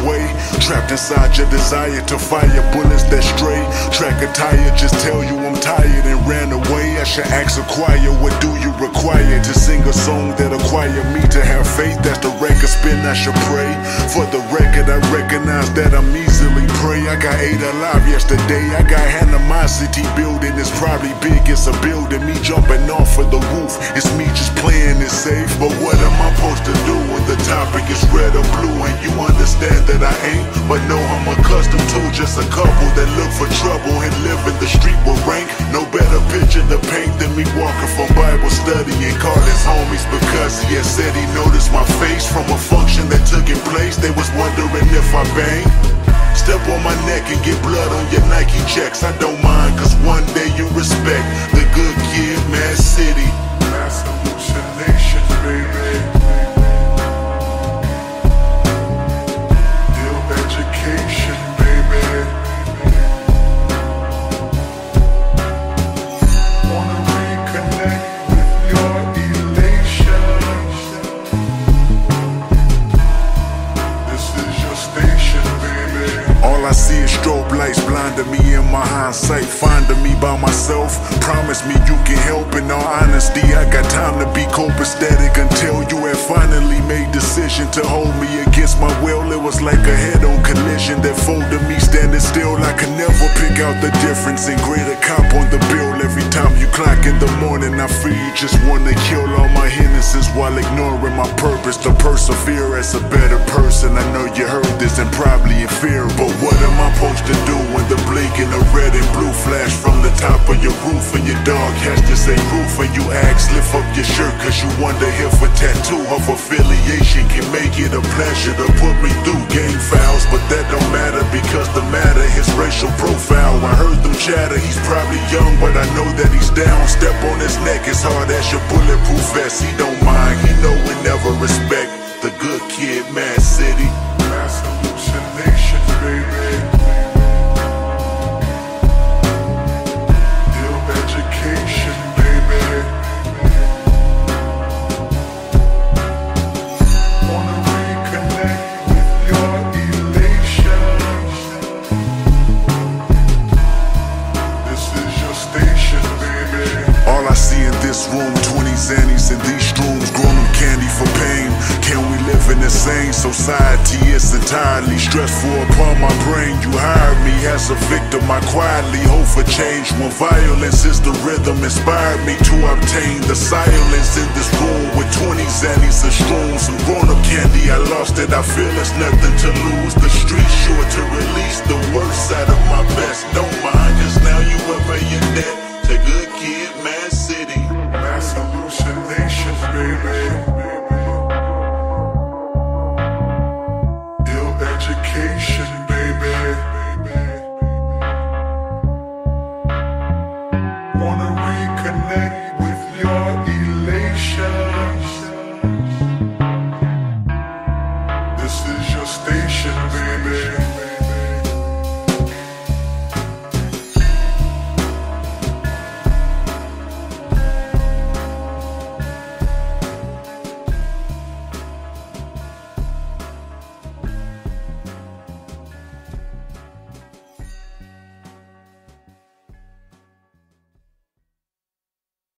away. Trapped inside your desire to fire bullets that stray. Track a tire, just tell you I'm tired and ran away. I should ask a choir, what do you require to sing a song that acquire me to have faith? That's the record spin, I should pray. For the record, I recognize that I'm easily prey. I got 8 alive yesterday. I got animosity building. It's probably big, it's a building. Me jumping off of the roof, it's me just playing it safe. But what am I supposed to do when the topic is red or blue? And you understand that I ain't, but no, I'm accustomed to just a couple that look for trouble and live in the street with rank. No better picture to paint than me walking from Bible study and call his homies because he had said he noticed my face from a function that took in place. They was wondering if I banged. Step on my neck and get blood on your Nike checks. I don't mind, cause one day you respect the good kid, Mad City. Mass hallucinations, baby. Ill education, baby. Wanna reconnect with your elation. This is your station, baby. All I see is strobe lights blinding me in my hindsight, finding me by myself. Promise me you can help. In all honesty, I got time to be copacetic until you had finally made decision to hold me against my will. It was like a head-on collision that folded me standing still. I could never pick out the difference in greater cop on the bill. Every time you clock in the morning, I fear you just wanna kill all my innocence while ignoring my purpose to persevere as a better person. I know you heard this and probably in fear, but what am I supposed to do when the blinking of red and blue flash from the top of your roof and your dog has to say roof and you ask lift up your shirt cause you wonder if a tattoo of affiliation can make it a pleasure to put me through gang fouls? But that don't matter because the matter is racial profile. I heard them chatter, he's probably young but I know that he's down. Step on his neck as hard as your bulletproof vest. He don't mind, he know we never respect the good kid, Mad City. Mass hallucinations, baby. Ill education, baby. Wanna reconnect with your elation. This is your station, baby. All I see in this room, 20 Xannies in these strooms, grown them candy for pain. Can we live in the same society? It's entirely stressful upon my brain. You hired me as a victim, I quietly hope for change. When violence is the rhythm, inspired me to obtain the silence in this room with 20 Xannies and shrooms. Some grown-up candy, I lost it, I feel it's nothing to lose. The streets sure to release the worst out of my best, don't mind.